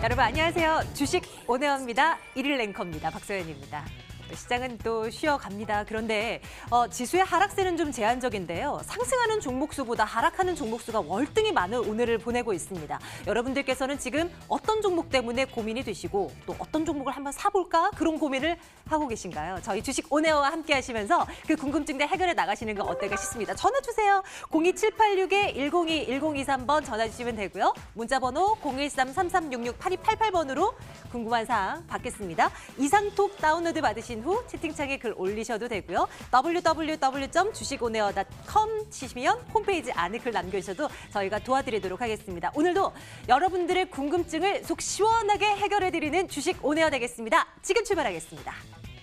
여러분 안녕하세요. 주식 오네어입니다. 1일 랭커입니다. 박서연입니다. 시장은 또 쉬어갑니다. 그런데 지수의 하락세는 좀 제한적인데요. 상승하는 종목수보다 하락하는 종목수가 월등히 많은 오늘을 보내고 있습니다. 여러분들께서는 지금 어떤 종목 때문에 고민이 되시고 또 어떤 종목을 한번 사볼까? 그런 고민을 하고 계신가요? 저희 주식 오네어와 함께 하시면서 그 궁금증들 해결해 나가시는 거 어떨까 싶습니다. 전화 주세요. 02786-102-1023번 전화 주시면 되고요. 문자번호 013-3366-8288번으로 궁금한 사항 받겠습니다. 이상톡 다운로드 받으신 후 채팅창에 글 올리셔도 되고요. www.주식오네어.com 치시면 홈페이지 안에 글 남겨주셔도 저희가 도와드리도록 하겠습니다. 오늘도 여러분들의 궁금증을 속 시원하게 해결해드리는 주식 오네어 되겠습니다. 지금 출발하겠습니다.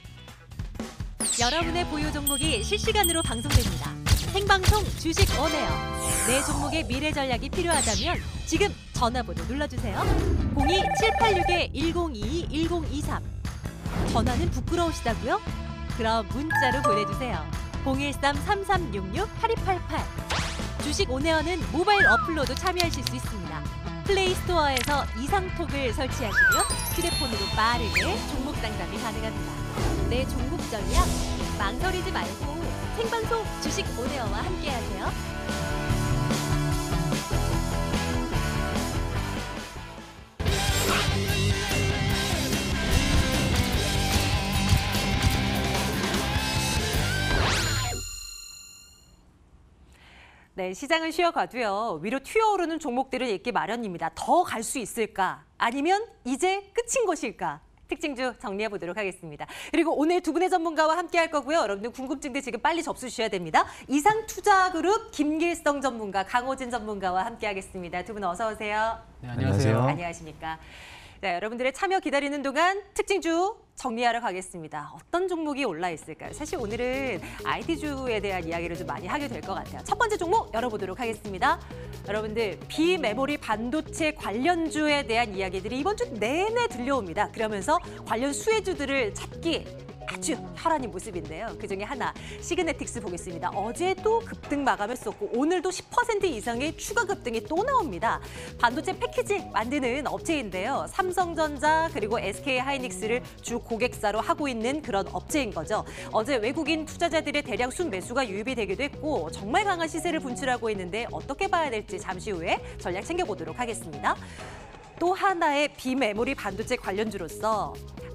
여러분의 보유 종목이 실시간으로 방송됩니다. 생방송 주식 오네어. 내 종목의 미래 전략이 필요하다면 지금 전화번호 눌러주세요. 02786-1022-1023. 전화는 부끄러우시다고요? 그럼 문자로 보내주세요. 013-3366-8288. 주식 오네어는 모바일 어플로도 참여하실 수 있습니다. 플레이스토어에서 이상톡을 설치하시고요. 휴대폰으로 빠르게 종목 상담이 가능합니다. 내 종목 전략 망설이지 말고 생방송 주식 오네어와 함께하세요. 네, 시장은 쉬어가도요. 위로 튀어오르는 종목들을 읽기 마련입니다. 더 갈 수 있을까? 아니면 이제 끝인 것일까? 특징주 정리해 보도록 하겠습니다. 그리고 오늘 두 분의 전문가와 함께 할 거고요. 여러분들 궁금증들 지금 빨리 접수 주셔야 됩니다. 이상투자그룹 김길성 전문가, 강호진 전문가와 함께 하겠습니다. 두 분 어서 오세요. 네, 안녕하세요. 안녕하십니까. 자, 여러분들의 참여 기다리는 동안 특징주 정리하러 가겠습니다. 어떤 종목이 올라 있을까요? 사실 오늘은 IT주에 대한 이야기를 좀 많이 하게 될 것 같아요. 첫 번째 종목 열어보도록 하겠습니다. 여러분들 비메모리 반도체 관련주에 대한 이야기들이 이번 주 내내 들려옵니다. 그러면서 관련 수혜주들을 찾기 아주 혈안인 모습인데요. 그중에 하나 시그네틱스 보겠습니다. 어제도 급등 마감했었고 오늘도 10% 이상의 추가 급등이 또 나옵니다. 반도체 패키징 만드는 업체인데요. 삼성전자 그리고 SK하이닉스를 주 고객사로 하고 있는 그런 업체인 거죠. 어제 외국인 투자자들의 대량 순매수가 유입이 되기도 했고 정말 강한 시세를 분출하고 있는데 어떻게 봐야 될지 잠시 후에 전략 챙겨보도록 하겠습니다. 또 하나의 비메모리 반도체 관련주로서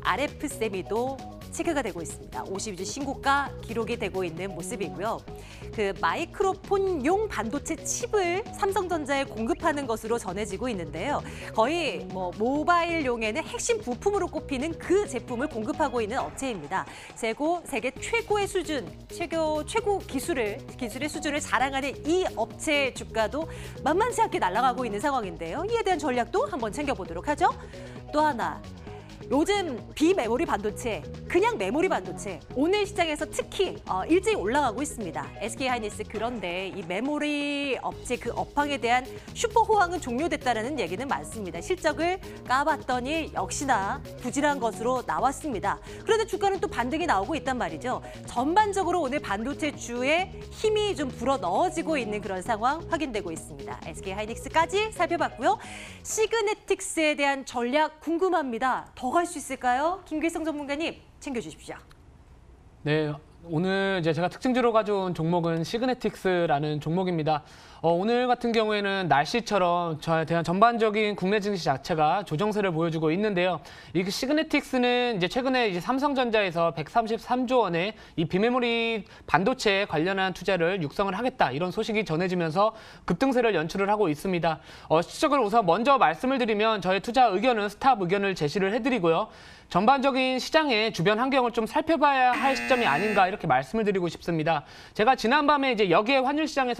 RF세미도 체크가 되고 있습니다. 52주 신고가 기록이 되고 있는 모습이고요. 그 마이크로폰용 반도체 칩을 삼성전자에 공급하는 것으로 전해지고 있는데요. 거의 모바일용에는 핵심 부품으로 꼽히는 그 제품을 공급하고 있는 업체입니다. 세계 최고의 수준, 최고 기술의 수준을 자랑하는 이 업체 주가도 만만치 않게 날아가고 있는 상황인데요. 이에 대한 전략도 한번 챙겨보도록 하죠. 또 하나. 요즘 비메모리 반도체, 그냥 메모리 반도체, 오늘 시장에서 특히 일제히 올라가고 있습니다. SK하이닉스 그런데 이 메모리 업체 그 업황에 대한 슈퍼 호황은 종료됐다는 얘기는 많습니다. 실적을 까봤더니 역시나 부진한 것으로 나왔습니다. 그런데 주가는 또 반등이 나오고 있단 말이죠. 전반적으로 오늘 반도체주에 힘이 좀 불어 넣어지고 있는 그런 상황 확인되고 있습니다. SK하이닉스까지 살펴봤고요. 시그네틱스에 대한 전략 궁금합니다. 더 갈 수 있을까요? 김길성 전문가님 챙겨주십시오. 네, 오늘 제가 특징주로 가져온 종목은 시그네틱스라는 종목입니다. 오늘 같은 경우에는 날씨처럼 저에 대한 전반적인 국내 증시 자체가 조정세를 보여주고 있는데요. 이 시그네틱스는 최근에 삼성전자에서 133조 원의 이 비메모리 반도체에 관련한 투자를 육성을 하겠다 이런 소식이 전해지면서 급등세를 연출을 하고 있습니다. 실적을 우선 먼저 말씀을 드리면 저의 투자 의견은 스탑 의견을 제시를 해드리고요. 전반적인 시장의 주변 환경을 좀 살펴봐야 할 시점이 아닌가 이렇게 말씀을 드리고 싶습니다. 제가 지난밤에 여기에 환율 시장에서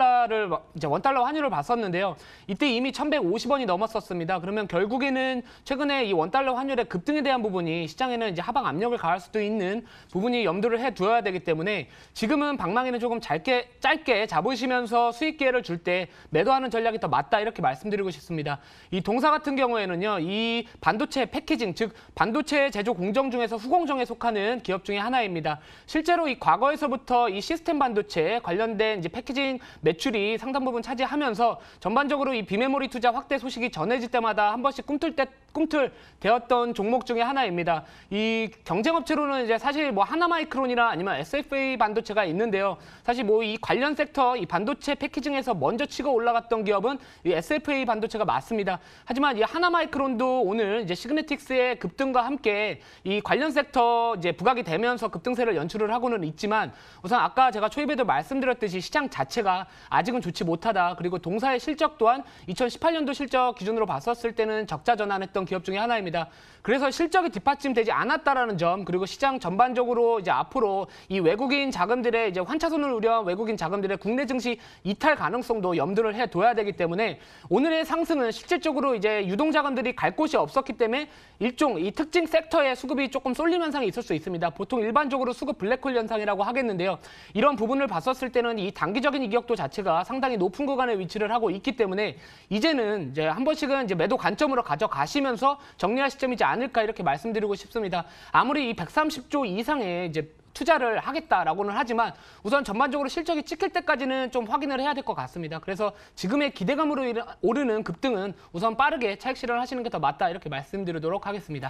원달러 환율을 봤었는데요. 이때 이미 1,150원이 넘었었습니다. 그러면 결국에는 최근에 이 원달러 환율의 급등에 대한 부분이 시장에는 하방 압력을 가할 수도 있는 부분이 염두를 해두어야 되기 때문에 지금은 방망이는 조금 짧게 잡으시면서 수익 기회를 줄 때 매도하는 전략이 더 맞다 이렇게 말씀드리고 싶습니다. 이 동사 같은 경우에는요. 이 반도체 패키징 즉 반도체 제조 공정 중에서 후공정에 속하는 기업 중에 하나입니다. 실제로 이 과거에서부터 이 시스템 반도체 관련된 패키징 매출이 상당 부분 차지하면서 전반적으로 이 비메모리 투자 확대 소식이 전해질 때마다 한 번씩 꿈틀대었던 종목 중에 하나입니다. 이 경쟁업체로는 이제 사실 뭐 하나마이크론이나 아니면 SFA 반도체가 있는데요. 사실 뭐 이 관련 섹터 이 반도체 패키징에서 먼저 치고 올라갔던 기업은 이 SFA 반도체가 맞습니다. 하지만 이 하나마이크론도 오늘 이제 시그네틱스의 급등과 함께 이 관련 섹터 이제 부각이 되면서 급등세를 연출을 하고는 있지만 우선 아까 제가 초입에도 말씀드렸듯이 시장 자체가 아직은 좋지 못하다. 그리고 동사의 실적 또한 2018년도 실적 기준으로 봤었을 때는 적자 전환했던 기업 중에 하나입니다. 그래서 실적이 뒷받침되지 않았다라는 점, 그리고 시장 전반적으로 이제 앞으로 이 외국인 자금들의 이제 환차손을 우려한 외국인 자금들의 국내 증시 이탈 가능성도 염두를 해둬야 되기 때문에 오늘의 상승은 실질적으로 이제 유동 자금들이 갈 곳이 없었기 때문에 일종 이 특징 섹터의 수급이 조금 쏠림 현상이 있을 수 있습니다. 보통 일반적으로 수급 블랙홀 현상이라고 하겠는데요. 이런 부분을 봤었을 때는 이 단기적인 이격도 자체가 상당히 높은 구간에 위치를 하고 있기 때문에 이제는 이제 한 번씩은 이제 매도 관점으로 가져가시면서 정리할 시점이지 않을까 이렇게 말씀드리고 싶습니다. 아무리 이 130조 이상의 이제 투자를 하겠다라고는 하지만 우선 전반적으로 실적이 찍힐 때까지는 좀 확인을 해야 될 것 같습니다. 그래서 지금의 기대감으로 오르는 급등은 우선 빠르게 차익 실현을 하시는 게 더 맞다 이렇게 말씀드리도록 하겠습니다.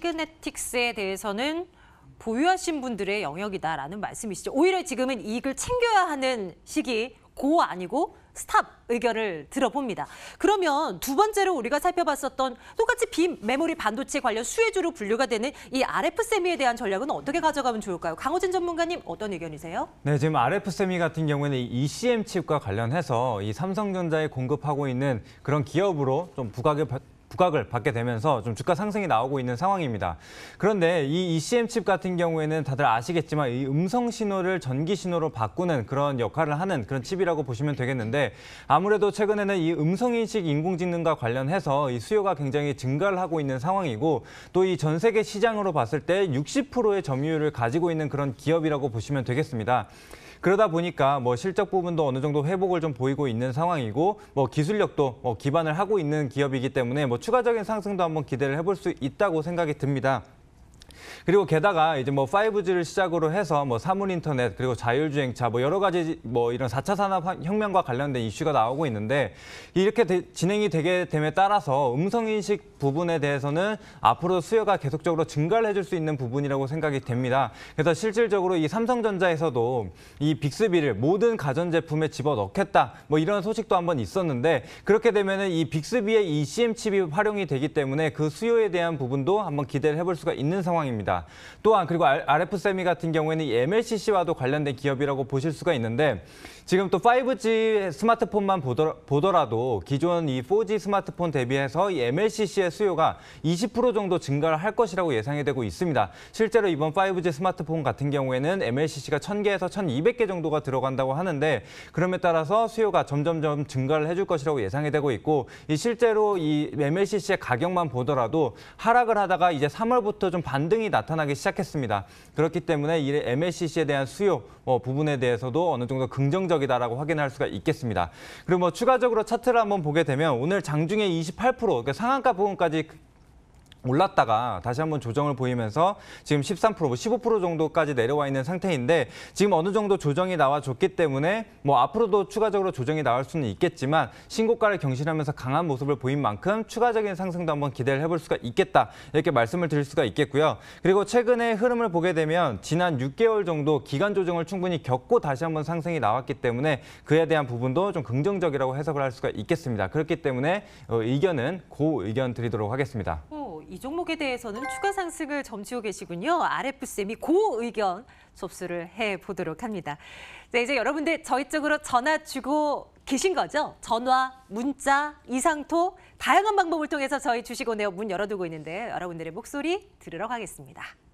시그네틱스에 대해서는 보유하신 분들의 영역이다라는 말씀이시죠. 오히려 지금은 이익을 챙겨야 하는 시기 고 아니고 스탑 의견을 들어봅니다. 그러면 두 번째로 우리가 살펴봤었던 똑같이 비메모리 반도체 관련 수혜주로 분류가 되는 이 RF세미에 대한 전략은 어떻게 가져가면 좋을까요? 강호진 전문가님 어떤 의견이세요? 네, 지금 RF세미 같은 경우에는 이 ECM 칩과 관련해서 이 삼성전자에 공급하고 있는 그런 기업으로 좀 부각을 받게 되면서 좀 주가 상승이 나오고 있는 상황입니다. 그런데 이 ECM 칩 같은 경우에는 다들 아시겠지만 이 음성 신호를 전기 신호로 바꾸는 그런 역할을 하는 그런 칩이라고 보시면 되겠는데 아무래도 최근에는 이 음성인식 인공지능과 관련해서 이 수요가 굉장히 증가를 하고 있는 상황이고 또 이 전 세계 시장으로 봤을 때 60%의 점유율을 가지고 있는 그런 기업이라고 보시면 되겠습니다. 그러다 보니까 뭐 실적 부분도 어느 정도 회복을 좀 보이고 있는 상황이고 뭐 기술력도 기반을 하고 있는 기업이기 때문에 뭐 추가적인 상승도 한번 기대를 해볼 수 있다고 생각이 듭니다. 그리고 게다가 이제 뭐 5G를 시작으로 해서 뭐 사물 인터넷 그리고 자율주행차 뭐 여러 가지 뭐 이런 4차 산업혁명과 관련된 이슈가 나오고 있는데 이렇게 진행이 되게 됨에 따라서 음성인식 부분에 대해서는 앞으로 수요가 계속적으로 증가를 해줄 수 있는 부분이라고 생각이 됩니다. 그래서 실질적으로 이 삼성전자에서도 이 빅스비를 모든 가전제품에 집어넣겠다 뭐 이런 소식도 한번 있었는데 그렇게 되면은 이 빅스비의 ECM 칩이 활용이 되기 때문에 그 수요에 대한 부분도 한번 기대를 해볼 수가 있는 상황입니다. 또한 그리고 RF세미 같은 경우에는 이 MLCC와도 관련된 기업이라고 보실 수가 있는데 지금 또 5G 스마트폰만 보더라도 기존 이 4G 스마트폰 대비해서 이 MLCC의 수요가 20% 정도 증가를 할 것이라고 예상이 되고 있습니다. 실제로 이번 5G 스마트폰 같은 경우에는 MLCC가 1000개에서 1200개 정도가 들어간다고 하는데 그럼에 따라서 수요가 점점점 증가를 해줄 것이라고 예상이 되고 있고 실제로 이 MLCC의 가격만 보더라도 하락을 하다가 이제 3월부터 좀 반등이 나타나기 시작했습니다. 그렇기 때문에 이 MLCC에 대한 수요 부분에 대해서도 어느 정도 긍정적이다라고 확인할 수가 있겠습니다. 그리고 뭐 추가적으로 차트를 한번 보게 되면 오늘 장중에 28% 그러니까 상한가 부분까지 올랐다가 다시 한번 조정을 보이면서 지금 13%, 15% 정도까지 내려와 있는 상태인데 지금 어느 정도 조정이 나와줬기 때문에 뭐 앞으로도 추가적으로 조정이 나올 수는 있겠지만 신고가를 경신하면서 강한 모습을 보인 만큼 추가적인 상승도 한번 기대를 해볼 수가 있겠다 이렇게 말씀을 드릴 수가 있겠고요. 그리고 최근의 흐름을 보게 되면 지난 6개월 정도 기간 조정을 충분히 겪고 다시 한번 상승이 나왔기 때문에 그에 대한 부분도 좀 긍정적이라고 해석을 할 수가 있겠습니다. 그렇기 때문에 의견은 고 의견 드리도록 하겠습니다. 이 종목에 대해서는 추가 상승을 점치고 계시군요. RF세미 고 의견 접수를 해보도록 합니다. 네, 이제 여러분들 저희 쪽으로 전화 주고 계신 거죠? 전화, 문자, 이상톡 다양한 방법을 통해서 저희 주식원에어 문 열어두고 있는데 여러분들의 목소리 들으러 가겠습니다.